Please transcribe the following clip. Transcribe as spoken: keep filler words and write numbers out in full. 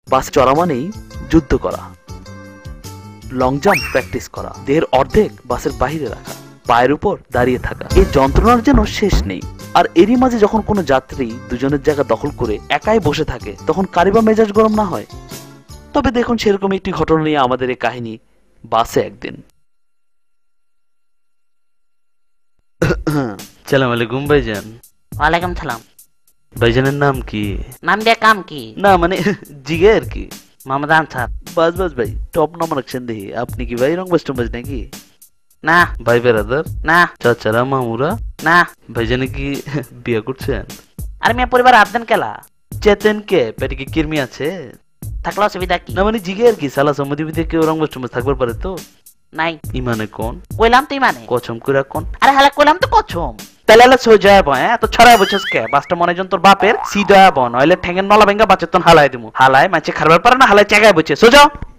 বাস চড়া মানেই যুদ্ধ করা, লং জাম্প প্র্যাকটিস করা, দেহের অর্ধেক বাসের বাহিরে রাখা, পায়ের উপর দাঁড়িয়ে থাকা, এই যন্ত্রণার যেন শেষ নেই। আর এরই মাঝে যখন কোনো যাত্রী দুজনের জায়গা দখল করে একাই বসে থাকে, তখন কারি বা মেজাজ গরম না হয়? তবে দেখুন, সেরকম একটি ঘটনা নিয়ে আমাদের এই কাহিনী। বাসে একদিন। সালাম আলাইকুম ভাইজান। ওয়ালাইকুম সালাম। ভাইজানের নাম কি? নাম দিয়ে কাম কি? না মানে জিগে আর কি। মোহাম্মদ আনসার। বাস বাস ভাই, টপ নাম্বার রাখছেন দেখি। আপনি কি ভাই রংবাজ টংবাজ নাকি? না। ভাই বেরাদার? না। চাচারা মামুরা? না। ভাইজানে কি বিয়ে করছেন? আর মিয়া পরিবার আবদান কেলা? চেতেন কে? পেটে কি কিরমি আছে? থাকলে অসুবিধা কি? না মানে জিগে আর কি। সালা সম্মতি বিধে কেউ রংবাজ টংবাজ থাকবার পারে তো? নাই। ইমানে কোন? কইলাম তো ইমানে। কচম করে কোন? আরে হালা কইলাম তো কছম। তাহলে হলে সোজা বয়, হ্যাঁ তো ছড়াই বছস কে? বাসটা মনে জন তোর বাপের সিধা বন হইলে ঠেঙ্গের নলা ভেঙ্গা বাচ্চা তন হালাই দিমু। হালাই মাছে খারবার পারে না, হালাই চাগায় বসে সোজা।